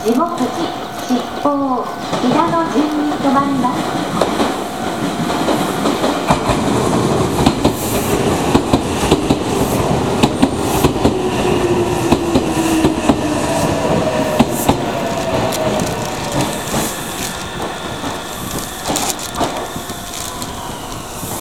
下富士、七宝、平野順に停まります。